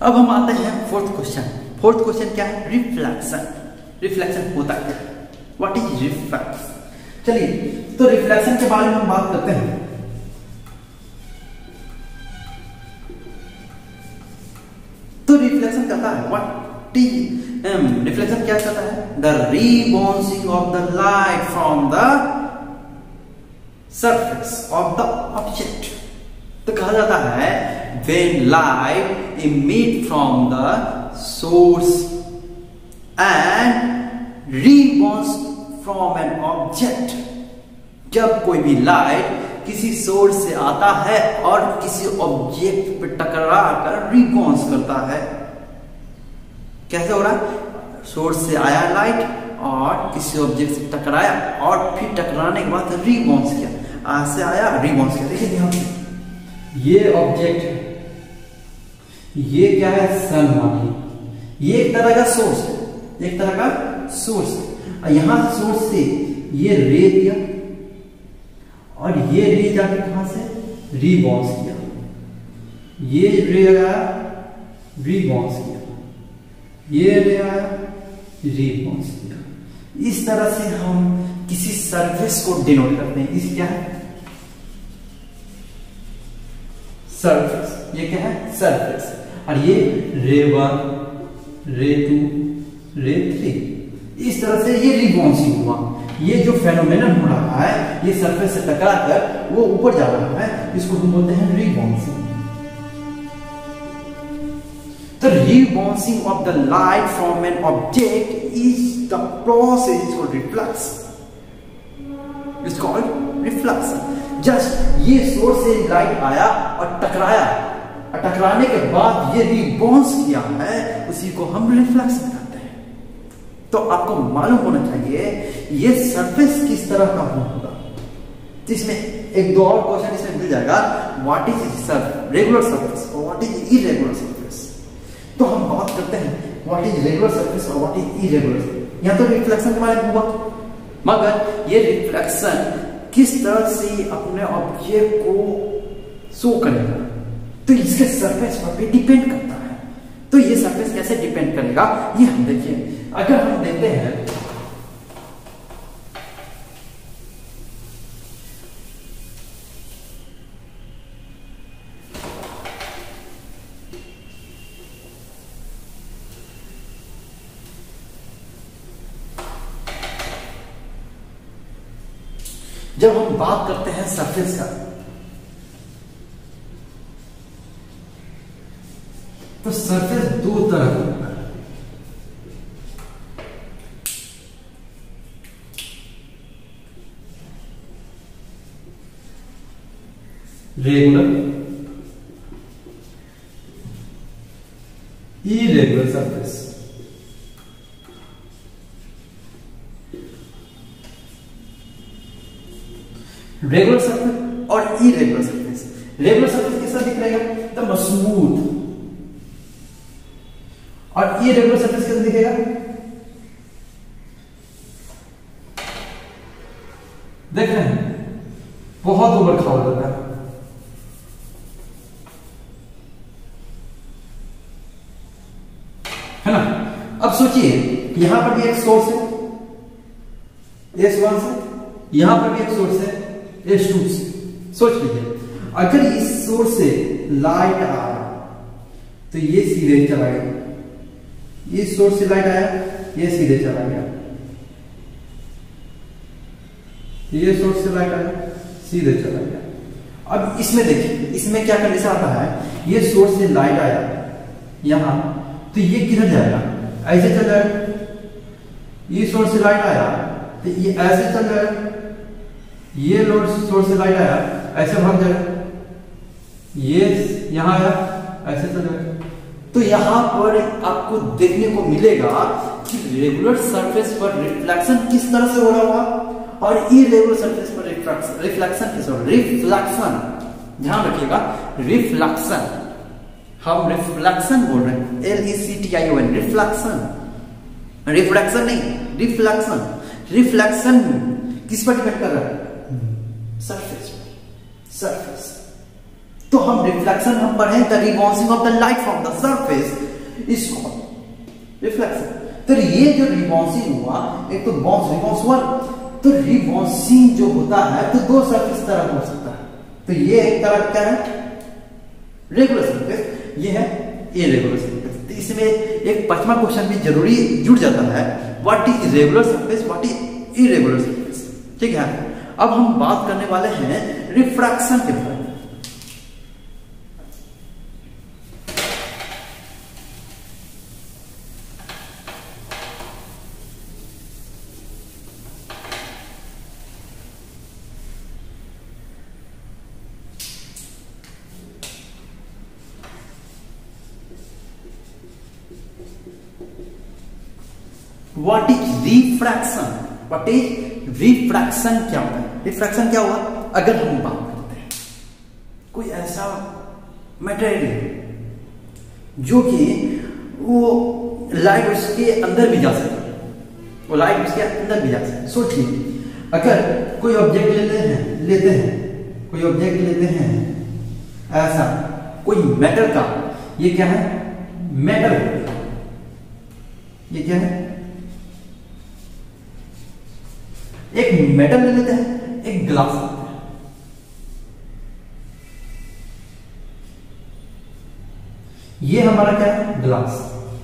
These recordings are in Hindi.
अब हम आते हैं फोर्थ क्वेश्चन। फोर्थ क्वेश्चन क्या है? रिफ्लेक्शन। रिफ्लेक्शन होता क्या है? What is reflex? चलिए तो रिफ्लेक्शन के बारे में हम बात करते हैं। तो रिफ्लेक्शन कहता है व्हाट इज रिफ्लेक्शन क्या कहता है? The rebouncing of the light from the surface of the object. तो कहा जाता है when light emit from the source and rebounds from an object। जब कोई भी लाइट किसी सोर्स से आता है और किसी ऑब्जेक्ट पे टकरा कर रिबाउंस करता है। कैसे हो रहा है? सोर्स से आया लाइट और किसी ऑब्जेक्ट से टकराया और फिर टकराने के बाद रिबाउंस किया। आज से आया रिबाउंस किया। देखिए ध्यान से, ये ऑब्जेक्ट है, ये क्या है? सन मानिए। ये एक तरह का सोर्स है, एक तरह का सोर्स है। यहां सोर्स से ये रे दिया और ये रे जाके कहां से रिबाउंस किया। ये रे आया, रिबाउंस किया, ये रे आया, रिबाउंस किया। इस तरह से हम किसी सरफेस को डिनोट करते हैं। इस क्या है? सरफेस। ये क्या है? सरफेस। और ये रे 1, रे 2, रे 3। इस तरह से ये रिबाउंसिंग हुआ। ये जो फेनोमेनन हो रहा है, ये सरफेस से टकरा कर वो ऊपर जा रहा है, इसको हम बोलते हैं रिबाउंसिंग। तो rebouncing of the light from an object is the process is called reflection. It's called reflection. Just ये सोर्स से लाइट आया और टकराया, और टकराने के बाद ये रिबाउंस किया है, उसी को हम रिफ्लेक्शन कहते हैं। तो आपको मालूम होना चाहिए ये सरफेस किस तरह का होगा। तो इसमें एक दो और क्वेश्चन इसमें मिल जाएगा। व्हाट इज रेगुलर सरफेस और व्हाट इज इरेगुलर सरफेस। तो हम बात करते हैं व्हाट इज रेगुलर सरफेस और व्हाट इज इरेगुलर। यहां तो रिफ्लेक्शन के बारे में हुआ, मगर ये रिफ्लेक्शन किस तरह से अपने ऑब्जेक्ट को शो करेगा, तो इसके सरफेस पर भी डिपेंड करता है। तो ये सरफेस कैसे डिपेंड करेगा, ये हम देखिए। अगर हम देखते हैं जब हम बात करते हैं सरफेस का, तो सरफेस दो तरह का होता है। Regular, irregular surface. Regular surface और इरेगुलर सरफेस। रेगुलर सरफेस कैसा दिख रहेगा? एकदम स्मूथ। और इरेगुलर सरफेस कैसा दिखेगा? देख रहे हैं, बहुत उबड़ खाबड़ होता है। है ना? अब सोचिए, यहां पर भी एक सोर्स है S1 से, यहां पर भी एक सोर्स है S2 से। सोच लीजिए, अगर इस सोर्स से लाइट आ रहा तो ये सीधे चला गया, इस सोर्स से लाइट आया, ये सीधे चला गया, ये सोर्स से लाइट आया, सीधे चला गया। अब इसमें देखिए, इसमें क्या कंडीशन आता है? ये सोर्स से लाइट आया यहां, तो ये किधर जाएगा? ऐसे चल जाएगा। ये सोर्स से लाइट आया तो ये ऐसे चल जाएगा, ये सोर्स से लाइट आया ऐसे भाग जाएगा, ये यहां आया ऐसे चल जाएगा। तो यहां पर आपको देखने को मिलेगा कि रेगुलर सरफेस पर रिफ्लेक्शन किस तरह से हो रहा होगा और इरेगुलर सरफेस पर रिफ्लेक्शन किस तरह। रिफ्लेक्शन, ध्यान रखिएगा, रिफ्लेक्शन, हम रिफ्लेक्शन बोल रहे हैं, LECTION, रिफ्लेक्शन, रिफ्लेक्शन नहीं, रिफ्लेक्शन। रिफ्लेक्शन किस पर डिपेंड कर रहा है? सरफेस पर। सरफेस तो हम रिफ्लेक्शन हम पढ़े, the rebouncing of the light from the surface is called reflection. तो ये जो रिबाउंसिंग हुआ, एक तो बाउंस रिबाउंस हुआ, तो रिबाउंसिंग जो होता है तो दो सरफेस तरह हो सकता है। तो ये एक तरह क्या है, रेगुलर सरफेस, ये है इरेगुलर सरफेस। तो इसमें एक पांचवा क्वेश्चन भी जरूरी जुड़ जाता है, what is regular surface, what is irregular surface. ठीक है, अब हम बात करने वाले हैं रिफ्रैक्शन के बारे में। What is refraction? What is refraction क्या होता है? रिफ्रैक्शन क्या हुआ? अगर हम बात करते हैं कोई ऐसा मटेरियल जो कि वो लाइट उसके अंदर भी जा सकती है, वो लाइट उसके अंदर भी जा सकती है। सोचिए, अगर कोई ऑब्जेक्ट कोई ऑब्जेक्ट लेते हैं ऐसा कोई मेटल का, ये क्या है, मेटल, ये क्या है, एक मेटल ले लेते हैं, एक ग्लास लेते हैं। ये हमारा क्या है, ग्लास,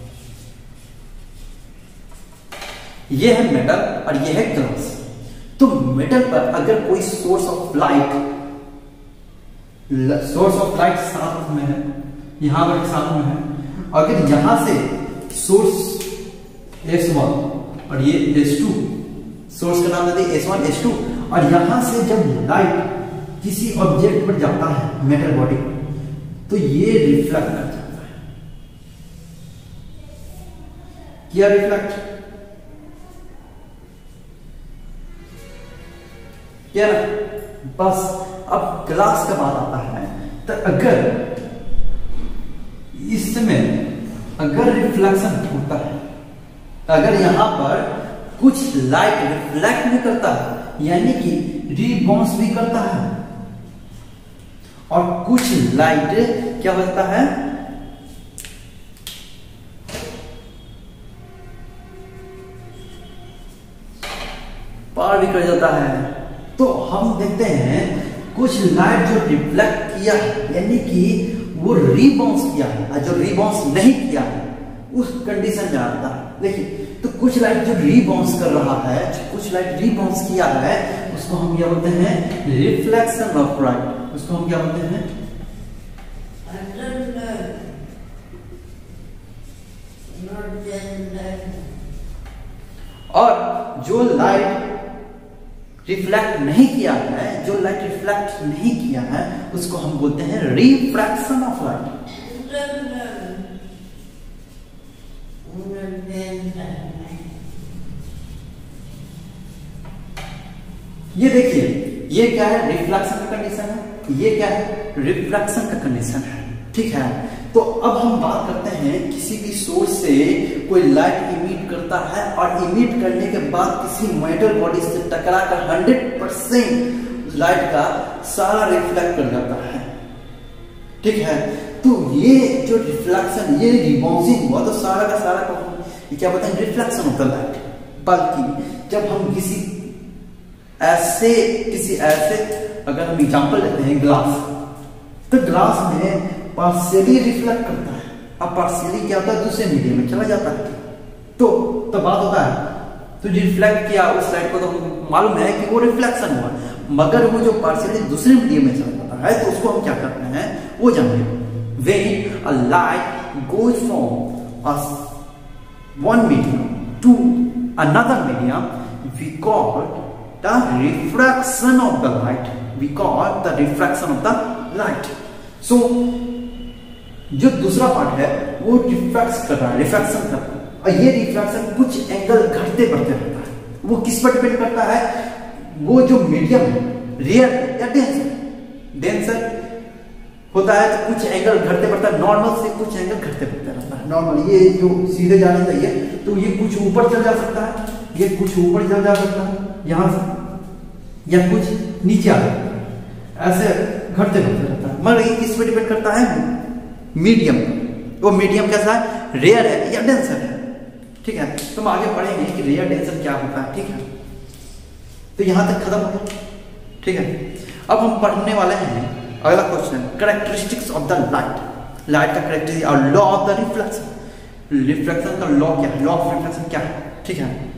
ये है मेटल और ये है ग्लास। तो मेटल पर अगर कोई सोर्स ऑफ लाइट साथ में है, यहां पर साथ में है, अगर यहां से सोर्स S1 और ये S2, सोर्स का नाम है S1 S2, और यहां से जब लाइट किसी ऑब्जेक्ट पर जाता है, मेटल बॉडी, तो ये रिफ्लेक्ट कर जाता है। क्या रिफ्लेक्ट, क्या, बस अब ग्लास का बात आता है। तो अगर इसमें अगर रिफ्लेक्शन होता है, अगर यहां पर कुछ लाइट रिफ्लेक्ट भी करता है, यानी कि रिबाउंस भी करता है, और कुछ लाइट क्या होता है, पार भी कर जाता है। तो हम देखते हैं कुछ लाइट जो रिफ्लेक्ट किया है, यानी कि वो रिबाउंस किया है, और जो रिबाउंस नहीं किया है उस कंडीशन में आता है। देखिए, तो कुछ लाइट जो रिबाउंस कर रहा है, कुछ लाइट रिबाउंस किया है, उसको हम क्या बोलते हैं, रिफ्लेक्शन ऑफ लाइट। उसको हम क्या बोलते हैं, और जो लाइट रिफ्लेक्ट नहीं किया है, जो लाइट रिफ्लेक्ट नहीं किया है, उसको हम बोलते हैं रिफ्रैक्शन ऑफ लाइट। ये देखिए, ये क्या है, रिफ्लेक्शन का कंडीशन है, ये क्या है, रिफ्रैक्शन का कंडीशन है। ठीक है, तो अब हम बात करते हैं किसी भी सोर्स से कोई लाइट इमिट करता है, और इमिट करने के बाद किसी मेटल बॉडी से टकराकर 100% लाइट का सारा रिफ्लेक्ट कर जाता है। ठीक है, तो ये जो रिफ्लेक्शन, ये रिबाउंसिंग हुआ, तो सारा का सारा ये क्या बताएं, रिफ्लेक्शन ऑफ द लाइट। बल्कि जब हम किसी ऐसे अगर हम एग्जांपल लेते हैं ग्लास, तो ग्लास में पार्शियली रिफ्लेक्ट करता है, अब पार्शियली क्या होता है, दूसरे मीडियम में चला जाता है। तो बात होता है, तो रिफ्लेक्ट किया उस लाइट को, तो मालूम है कि वो रिफ्लेक्शन हुआ, मगर वो जो पार्शियली दूसरे मीडियम में चला जाता है, तो उसको हम क्या करते हैं, वो जानेंगे। When a light goes from one medium to another medium, we call the refraction of the light. We call the refraction of the light. So जो दूसरा पार्ट है वो रिफ्रैक्ट कर रहा है, रिफ्रैक्शन कर रहा है, और ये रिफ्रैक्शन कुछ एंगल घटते बढ़ते रहता है। वो किस पर डिपेंड करता है, वो जो मीडियम है, रेयर या डेंसर होता है, तो कुछ एंगल घटते बढ़ता है, नॉर्मल से कुछ एंगल घटते बढ़ते रहता है। नॉर्मल ये जो सीधे जाना चाहिए, तो ये कुछ ऊपर चल जा सकता है, ये कुछ ऊपर चल जा सकता है यहां से, या कुछ नीचे आ सकता है, ऐसे घटते घटते रहता है, मगर ये किस पे डिपेंड करता है? मीडियम। वो मीडियम कैसा है? रेयर है या डेंसर है। ठीक है, तो हम आगे पढ़ेंगे कि रेयर डेंसर क्या होता है। ठीक है, तो यहां तक खत्म हो गया। ठीक है, अब हम पढ़ने वाले हैं अगला question, characteristics of the light. Light का कैरेक्टरिस्टिक और law of the reflection. Reflection का लॉ क्या है? लॉ ऑफ रिफ्लेक्शन क्या है? ठीक है,